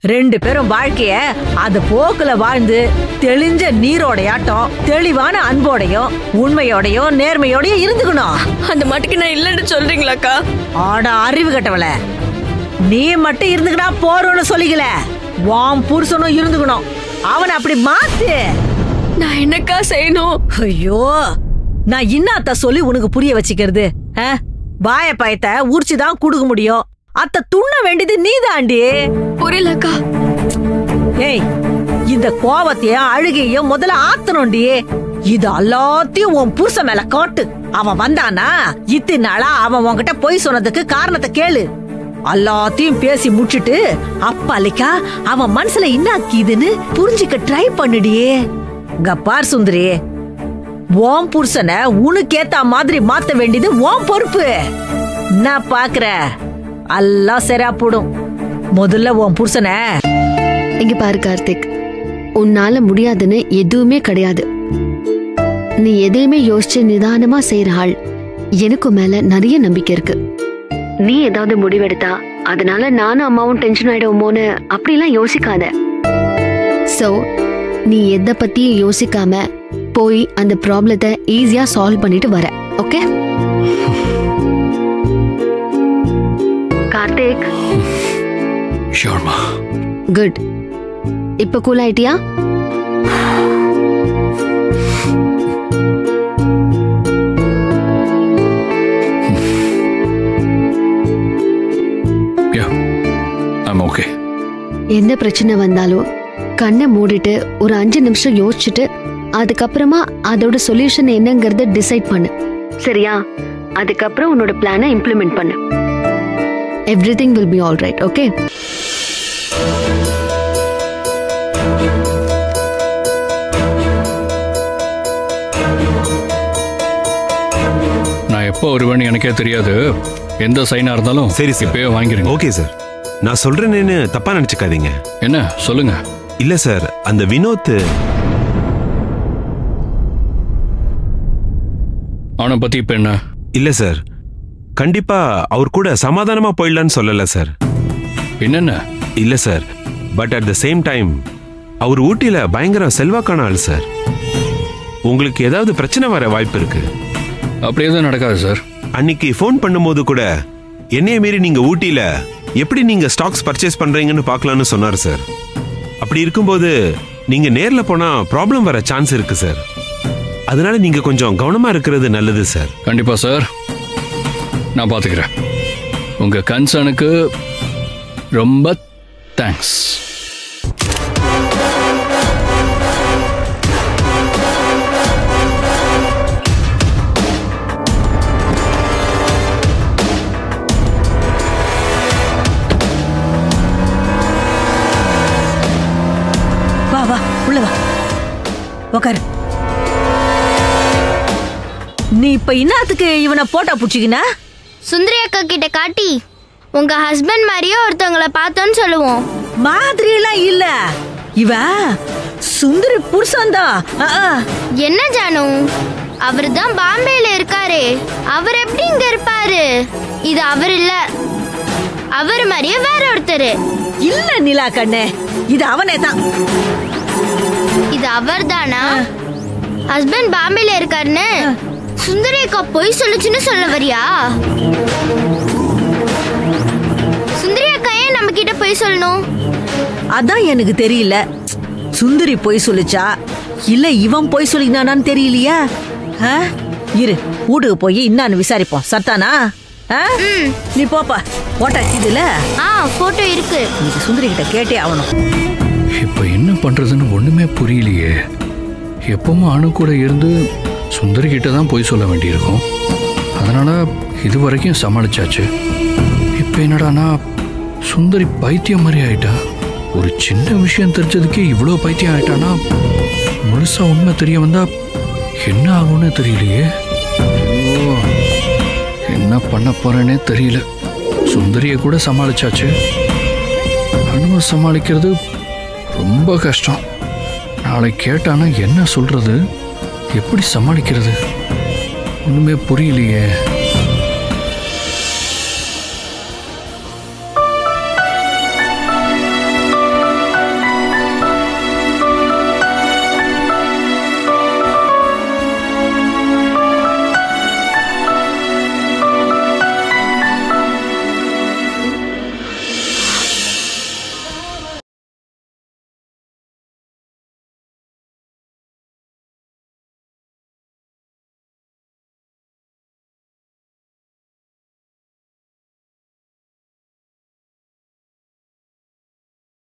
ரெண்டு பேரும் வாழ்க்கைய அது போக்குல வாழ்ந்து தெளிஞ்ச நீரோடையாட்டம் தெளிவான அன்போடையும் உண்மையோடையும் நேர்மையோடையும் இருந்துக்கணும். அந்த மாட்டுக்கு நான் இல்லைன்னு சொல்றீங்களாக்கா? ஆட அறிவு கட்டவள, நீ மட்டும் இருந்துக்கிட்டா போறோம்னு சொல்லிக்கல, வாம் புருஷனும் இருந்துக்கணும். அவனை அப்படி மாத்து. நான் என்னக்கா செய்யணும்? ஐயோ, நான் இன்னாத்த சொல்லி உனக்கு புரிய வச்சுக்கிறது? வாய பயத்தை உரிச்சுதான் குடுக்க முடியும். அத்த துண்ண வேண்டியது நீதாண்டி. புரியலக்கா. ஏய், இந்த கோவத்தையும் அழுகையும் முதல்ல ஆத்தணும்டி. இது எல்லாத்தையும் உன் புருஷ மேல காட்டு. அவன் வந்தானா இத்தனை நாளா அவன் உன்கிட்ட போய் சொன்னதுக்கு காரணத்தை கேளு. எல்லாத்தையும் பேசி முடிச்சிட்டு அப்பாலிக்கா அவன் மனசுல என்னாக்கிதுன்னு புரிஞ்சுக்க ட்ரை பண்ணுடியே. கப்பார் சுந்தரி, உன் புருஷனை உனக்கேத்த மாதிரி மாத்த வேண்டியது உன் பொறுப்பு. நான் பாக்குற எல்லாம் சரியா போடும். முதல்ல உன் புருஷனை இங்க பாரு கார்த்திக், உன்னால முடியாதுன்னு எதுவுமே கிடையாது. நீ எதையுமே யோசிச்சு நிதானமா செய்யற ஆள். எனக்கு மேல நிறைய நம்பிக்கை இருக்கு. நீ ஏதாவது முடிவெடுத்தா அதனால நானும் அம்மாவும் டென்ஷன் ஆயிடுவோமோன்னு அப்படிலாம் யோசிக்காத. சோ நீ எதை பத்தியும் யோசிக்காம போய் அந்த ப்ராப்ளத்தை ஈஸியா சால்வ் பண்ணிட்டு வர. ஓகே கார்த்திக்? ஷூர்மா. குட். இப்ப கூல் ஆயிட்டியா? எந்த பிரச்சனை வந்தாலும் கண்ணை மூடிட்டு ஒரு 5 நிமிஷம் யோசிச்சுட்டு அதுக்கப்புறமா அதோட சொல்யூஷன் என்னங்கறத டிசைட் பண்ணு. சரியா? அதுக்கப்புறம் உன்னோட பிளானை இம்ப்ளிமெண்ட் பண்ணு. Everything will be all right, okay? நான் எப்போ வருவேன்னு எனக்கே தெரியாது. எந்த சைனா இருந்தாலும் சரி சார், இப்பவே வாங்கிருங்க. Okay sir. நான் சொல்றேன்னு தப்பா நினைச்சுக்காதீங்க. என்ன சொல்லுங்க? இல்ல சார், அந்த வினோத் அவனை பத்தி இப்ப என்ன? இல்ல சார், கண்டிப்பா அவர் கூட சமாதானமா போயிடலான்னு சொல்லல சார். என்னென்ன? இல்ல sir, but at the same time அவர் ஊட்டியில பயங்கர செல்வாக்கான ஆள் சார். உங்களுக்கு ஏதாவது பிரச்சனை வர வாய்ப்பு இருக்கு. அப்படி எதுவும் நடக்காது சார். அன்னைக்கு ஃபோன் பண்ணும்போது கூட என்னைய மீறி நீங்க ஊட்டியில எப்படி நீங்க ஸ்டாக்ஸ் பர்ச்சேஸ் பண்றீங்கன்னு பார்க்கலாம்னு சொன்னார் சார். அப்படி இருக்கும்போது நீங்க நேர்ல போனா ப்ராப்ளம் வர சான்ஸ் இருக்கு சார். அதனால நீங்க கொஞ்சம் கவனமா இருக்கிறது நல்லது சார். கண்டிப்பா சார், நான் பாத்துக்கிறேன். உங்க கன்சர்னுக்கு ரொம்ப தேங்க்ஸ். வா, உள்ள வா, உக்காரு. நீ இப்ப இன்னத்துக்கு இவனை போட்டா புடிச்சிக்கினா? சுந்தரி அக்கா கிட்ட காட்டி உங்க ஹஸ்பண்ட் மாதிரியே ஒருத்தவங்களை பார்த்தோன்னு சொல்லுவோம். மாதிரி எல்லாம் இல்ல, இவன் சுந்தரி புருஷன்தான். என்ன ஜானு, அவரு தான் பாம்பேல இருக்காரு. அவர் எப்படி இங்க இருப்பாரு? இது அவர் இல்ல, அவர் மாதிரியே வேற ஒருத்தர். இல்ல நிலா கண்ணே, இது அவனே தான். இது அவர் தானா? ஹஸ்பண்ட் பாம்பேல இருக்காருன்னு சுந்தரி அக்கா போய் சொல்லுச்சுன்னு சொல்ல வரியா? சுந்தரி அக்கா ஏன் நம்ம கிட்ட போய் சொல்லணும்? அதான் எனக்கு தெரியல. சுந்தரி போய் சொல்லிச்சா இல்ல இவன் போய் சொல்லினானான்னு தெரியலையா? இரு, வீட்டுக்கு போய் இன்னான்னு விசாரிப்போம். சத்தானா? நீ போப்பா. போட்டா இதுல போட்டோ இருக்கு. சுந்தரி கிட்ட கேட்டே ஆகணும். இப்ப என்ன பண்றதுன்னு ஒண்ணுமே புரியலையே. எப்பவும் அணு கூட இருந்து சுந்தரி கிட்ட தான் போய் சொல்ல வேண்டியிருக்கும். அதனால இது வரைக்கும் சமாளிச்சாச்சு. இப்ப என்னடானா சுந்தரி பைத்தியம் மாதிரி ஆயிட்டா. ஒரு சின்ன விஷயம் தெரிஞ்சதுக்கே இவ்வளோ பைத்தியம் ஆயிட்டானா முழுசா உண்மை தெரிய வந்தா என்ன ஆகும்னு தெரியலையே. என்ன பண்ண போறேன்னே தெரியல. சுந்தரியை கூட சமாளிச்சாச்சு, அணுவை சமாளிக்கிறது ரொம்ப கஷ்டம். நாளைக்கு கேட்டானா என்ன சொல்றது, எப்படி சமாளிக்கிறது ஒண்ணுமே புரியலையே.